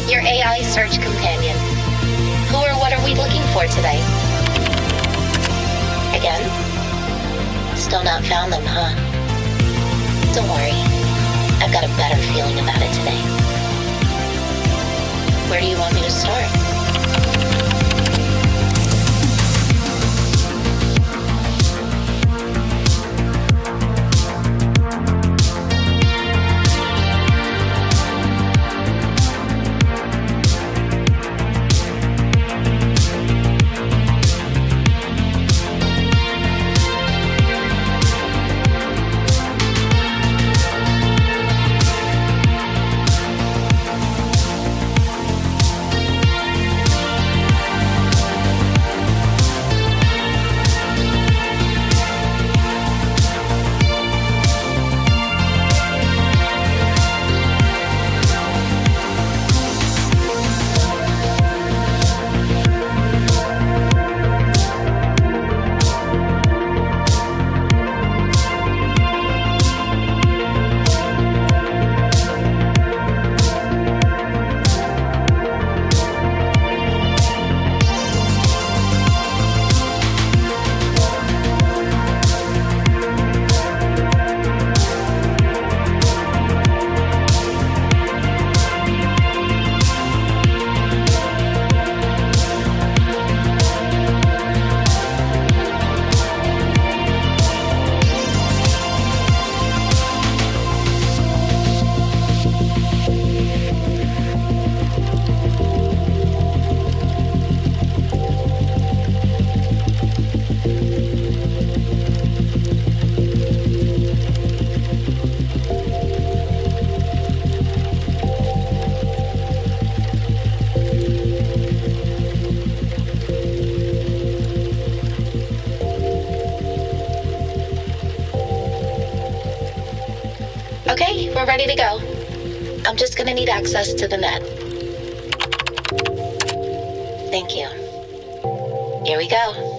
your AI search companion. Who or what are we looking for today? Again? Still not found them, huh? Don't worry. I've got a better feeling about it today. Where do you want me to start? Okay, we're ready to go. I'm just gonna need access to the net. Thank you. Here we go.